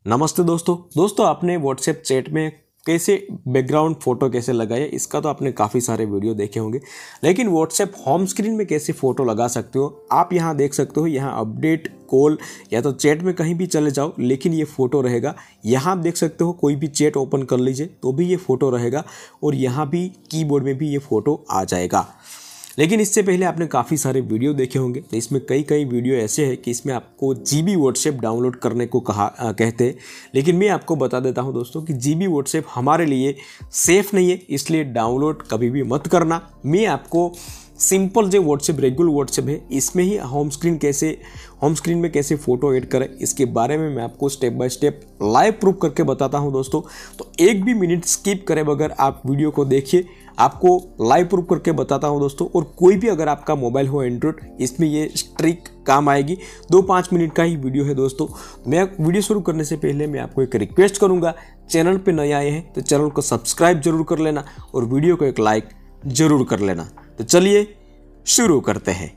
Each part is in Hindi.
नमस्ते दोस्तों आपने व्हाट्सएप चैट में कैसे बैकग्राउंड फ़ोटो कैसे लगाया, इसका तो आपने काफ़ी सारे वीडियो देखे होंगे। लेकिन व्हाट्सएप होम स्क्रीन में कैसे फ़ोटो लगा सकते हो आप यहाँ देख सकते हो। यहाँ अपडेट कॉल या तो चैट में कहीं भी चले जाओ, लेकिन ये फ़ोटो रहेगा। यहाँ आप देख सकते हो कोई भी चैट ओपन कर लीजिए तो भी ये फ़ोटो रहेगा, और यहाँ भी कीबोर्ड में भी ये फ़ोटो आ जाएगा। लेकिन इससे पहले आपने काफ़ी सारे वीडियो देखे होंगे, तो इसमें कई वीडियो ऐसे हैं कि इसमें आपको जीबी व्हाट्सएप डाउनलोड करने को कहते हैं। लेकिन मैं आपको बता देता हूं दोस्तों कि जीबी व्हाट्सएप हमारे लिए सेफ़ नहीं है, इसलिए डाउनलोड कभी भी मत करना। मैं आपको सिंपल जो व्हाट्सएप रेगुलर व्हाट्सएप है इसमें ही होम स्क्रीन में कैसे फ़ोटो ऐड करें, इसके बारे में मैं आपको step by step live proof करके बताता हूं दोस्तों। तो एक भी मिनट स्किप करे बगैर आप वीडियो को देखिए, आपको लाइव प्रूफ करके बताता हूं दोस्तों। और कोई भी अगर आपका मोबाइल हो एंड्रॉयड, इसमें ये ट्रिक काम आएगी। 2-5 मिनट का ही वीडियो है दोस्तों। मैं वीडियो शुरू करने से पहले मैं आपको एक रिक्वेस्ट करूंगा, चैनल पे नए आए हैं तो चैनल को सब्सक्राइब जरूर कर लेना और वीडियो को एक लाइक जरूर कर लेना। तो चलिए शुरू करते हैं।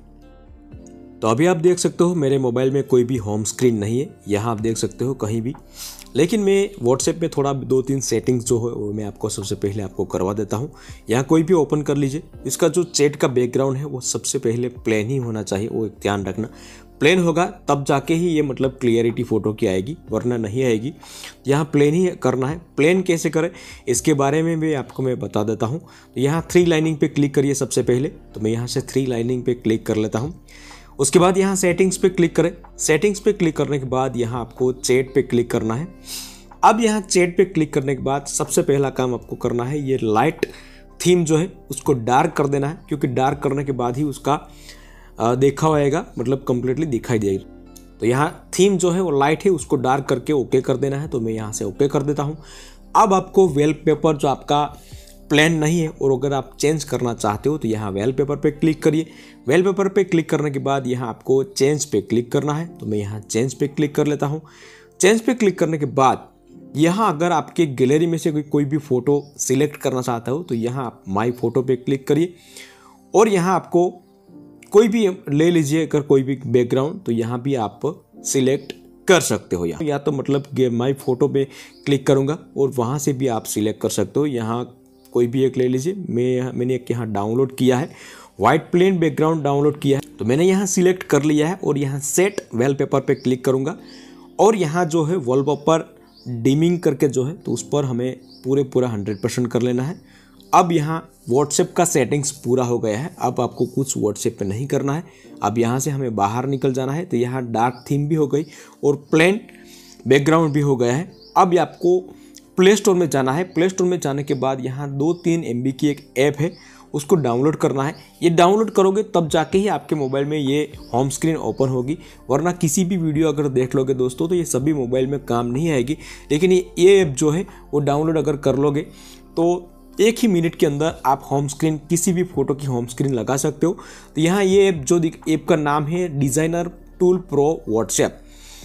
तो अभी आप देख सकते हो मेरे मोबाइल में कोई भी होम स्क्रीन नहीं है, यहाँ आप देख सकते हो कहीं भी। लेकिन मैं व्हाट्सएप में थोड़ा 2-3 सेटिंग्स जो है वो मैं आपको सबसे पहले आपको करवा देता हूँ। यहाँ कोई भी ओपन कर लीजिए। इसका जो चैट का बैकग्राउंड है वो सबसे पहले प्लेन ही होना चाहिए, वो एक ध्यान रखना। प्लेन होगा तब जाके ही ये मतलब क्लियरिटी फ़ोटो की आएगी, वरना नहीं आएगी। यहाँ प्लेन ही करना है। प्लेन कैसे करें इसके बारे में भी आपको मैं बता देता हूँ। तो यहाँ 3 लाइनिंग पे क्लिक करिए सबसे पहले। तो मैं यहाँ से 3 लाइनिंग पे क्लिक कर लेता हूँ। उसके बाद यहाँ सेटिंग्स पे क्लिक करें। सेटिंग्स पे क्लिक करने के बाद यहाँ आपको चैट पे क्लिक करना है। अब यहाँ चैट पे क्लिक करने के बाद सबसे पहला काम आपको करना है, ये लाइट थीम जो है उसको डार्क कर देना है, क्योंकि डार्क करने के बाद ही उसका देखा होएगा, मतलब कंप्लीटली दिखाई देगी। तो यहाँ थीम जो है वो लाइट है, उसको डार्क करके ओके कर देना है। तो मैं यहाँ से ओके कर देता हूँ। अब आपको वॉलपेपर जो आपका प्लेन नहीं है और अगर आप चेंज करना चाहते हो तो यहाँ वॉलपेपर पे क्लिक करिए। वॉलपेपर पे क्लिक करने के बाद यहाँ आपको चेंज पे क्लिक करना है। तो मैं यहाँ चेंज पे क्लिक कर लेता हूँ। चेंज पे क्लिक करने के बाद यहाँ अगर आपके गैलरी में से कोई भी फ़ोटो सिलेक्ट करना चाहते हो तो यहाँ आप माई फ़ोटो पे क्लिक करिए, और यहाँ आपको कोई भी ले लीजिए। अगर कोई भी बैकग्राउंड तो यहाँ भी आप सिलेक्ट कर सकते हो। या तो मतलब माई फ़ोटो पे क्लिक करूँगा और वहाँ से भी आप सिलेक्ट कर सकते हो। यहाँ कोई भी एक ले लीजिए। मैंने एक यहाँ डाउनलोड किया है, वाइट प्लेन बैकग्राउंड डाउनलोड किया है, तो मैंने यहाँ सिलेक्ट कर लिया है। और यहाँ सेट वॉलपेपर पे क्लिक करूँगा, और यहाँ जो है वॉलपेपर डिमिंग करके जो है तो उस पर हमें पूरा 100% कर लेना है। अब यहाँ व्हाट्सएप का सेटिंग्स पूरा हो गया है। अब आपको कुछ व्हाट्सएप पे नहीं करना है। अब यहाँ से हमें बाहर निकल जाना है। तो यहाँ डार्क थीम भी हो गई और प्लेन बैकग्राउंड भी हो गया है। अब आपको प्ले स्टोर में जाना है। प्ले स्टोर में जाने के बाद यहाँ 2-3 MB की एक ऐप है, उसको डाउनलोड करना है। ये डाउनलोड करोगे तब जाके ही आपके मोबाइल में ये होम स्क्रीन ओपन होगी, वरना किसी भी वीडियो अगर देख लोगे दोस्तों तो ये सभी मोबाइल में काम नहीं आएगी। लेकिन ये ऐप जो है वो डाउनलोड अगर कर लोगे तो 1 ही मिनट के अंदर आप होम स्क्रीन किसी भी फ़ोटो की होम स्क्रीन लगा सकते हो। तो यहाँ ये ऐप जो ऐप का नाम है डिज़ाइनर टूल प्रो व्हाट्सएप।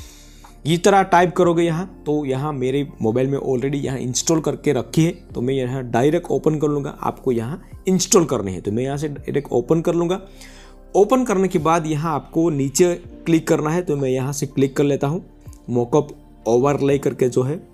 इस तरह टाइप करोगे यहाँ, तो यहाँ मेरे मोबाइल में ऑलरेडी यहाँ इंस्टॉल करके रखी है। तो मैं यहाँ डायरेक्ट ओपन कर लूँगा। आपको यहाँ इंस्टॉल करनी है तो मैं यहाँ से डायरेक्ट ओपन कर लूँगा। ओपन करने के बाद यहाँ आपको नीचे क्लिक करना है, तो मैं यहाँ से क्लिक कर लेता हूँ। मॉकअप ओवरले करके जो है,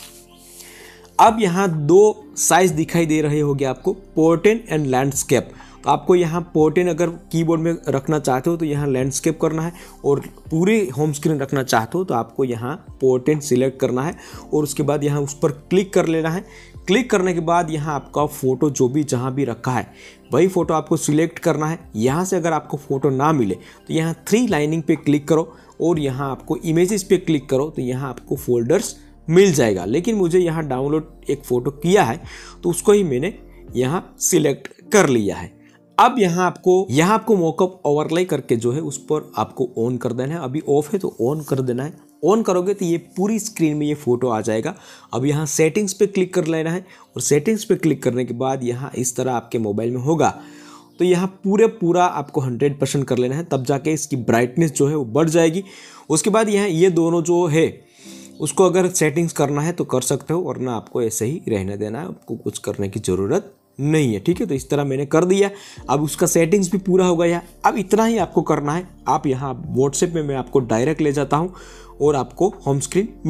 अब यहाँ 2 साइज दिखाई दे रहे होंगे आपको, पोर्ट्रेट एंड लैंडस्केप। तो आपको यहाँ पोर्ट्रेट अगर कीबोर्ड में रखना चाहते हो तो यहाँ लैंडस्केप करना है, और पूरे होम स्क्रीन रखना चाहते हो तो आपको यहाँ पोर्ट्रेट सिलेक्ट करना है, और उसके बाद यहाँ उस पर क्लिक कर लेना है। क्लिक करने के बाद यहाँ आपका फ़ोटो जो भी जहाँ भी रखा है वही फ़ोटो आपको सिलेक्ट करना है। यहाँ से अगर आपको फ़ोटो ना मिले तो यहाँ 3 लाइनिंग पे क्लिक करो, और यहाँ आपको इमेजेस पे क्लिक करो, तो यहाँ आपको फोल्डर्स मिल जाएगा। लेकिन मुझे यहाँ डाउनलोड एक फ़ोटो किया है तो उसको ही मैंने यहाँ सिलेक्ट कर लिया है। अब यहाँ आपको मॉकअप ओवरले करके जो है उस पर आपको ऑन कर देना है। अभी ऑफ है तो ऑन कर देना है। ऑन करोगे तो ये पूरी स्क्रीन में ये फ़ोटो आ जाएगा। अब यहाँ सेटिंग्स पे क्लिक कर लेना है, और सेटिंग्स पे क्लिक करने के बाद यहाँ इस तरह आपके मोबाइल में होगा। तो यहाँ पूरा आपको 100% कर लेना है, तब जाके इसकी ब्राइटनेस जो है वो बढ़ जाएगी। उसके बाद यहाँ ये दोनों जो है उसको अगर सेटिंग्स करना है तो कर सकते हो, वरना आपको ऐसे ही रहने देना है, आपको कुछ करने की ज़रूरत नहीं है। ठीक है, तो इस तरह मैंने कर दिया। अब उसका सेटिंग्स भी पूरा हो गया। अब इतना ही आपको करना है। आप यहाँ व्हाट्सएप में मैं आपको डायरेक्ट ले जाता हूँ और आपको होम स्क्रीन मिले।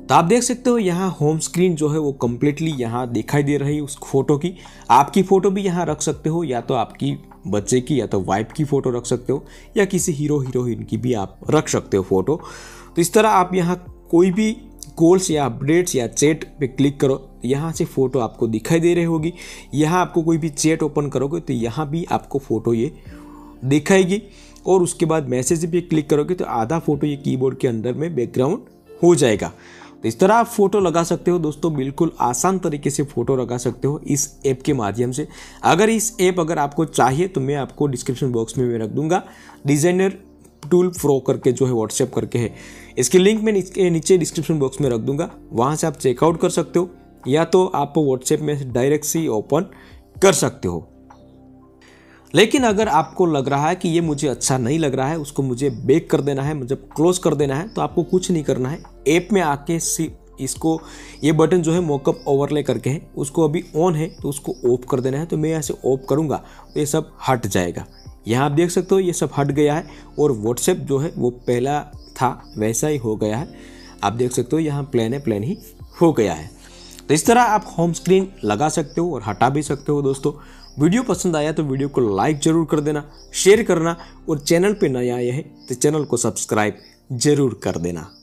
तो आप देख सकते हो यहाँ होम स्क्रीन जो है वो कम्प्लीटली यहाँ दिखाई दे रही है उस फोटो की। आपकी फ़ोटो भी यहाँ रख सकते हो, या तो आपकी बच्चे की या तो वाइफ की फ़ोटो रख सकते हो, या किसी हीरो हीरोइन की भी आप रख सकते हो फ़ोटो। तो इस तरह आप यहाँ कोई भी कॉल्स या अपडेट्स या चैट पे क्लिक करो, यहाँ से फ़ोटो आपको दिखाई दे रही होगी। यहाँ आपको कोई भी चैट ओपन करोगे तो यहाँ भी आपको फ़ोटो ये दिखाएगी, और उसके बाद मैसेज पे क्लिक करोगे तो आधा फ़ोटो ये कीबोर्ड के अंदर में बैकग्राउंड हो जाएगा। तो इस तरह आप फ़ोटो लगा सकते हो दोस्तों, बिल्कुल आसान तरीके से फ़ोटो लगा सकते हो इस ऐप के माध्यम से। अगर इस ऐप अगर आपको चाहिए तो मैं आपको डिस्क्रिप्शन बॉक्स में रख दूंगा, डिज़ाइनर टूल प्रो करके जो है व्हाट्सएप करके है, इसकी लिंक मैं इसके नीचे डिस्क्रिप्शन बॉक्स में रख दूंगा, वहाँ से आप चेकआउट कर सकते हो, या तो आप व्हाट्सएप में डायरेक्ट से ओपन कर सकते हो। लेकिन अगर आपको लग रहा है कि ये मुझे अच्छा नहीं लग रहा है, उसको मुझे बैक कर देना है, मुझे क्लोज कर देना है, तो आपको कुछ नहीं करना है। ऐप में आके इसको ये बटन जो है मॉकअप ओवरले करके है, उसको अभी ऑन है तो उसको ऑफ कर देना है। तो मैं यहाँ से ऑफ करूँगा तो ये सब हट जाएगा। यहाँ आप देख सकते हो ये सब हट गया है, और व्हाट्सएप जो है वो पहला था वैसा ही हो गया है। आप देख सकते हो यहाँ प्लेन है, प्लेन ही हो गया है। तो इस तरह आप होम स्क्रीन लगा सकते हो और हटा भी सकते हो दोस्तों। वीडियो पसंद आया तो वीडियो को लाइक जरूर कर देना, शेयर करना, और चैनल पे नया आए हैं तो चैनल को सब्सक्राइब जरूर कर देना।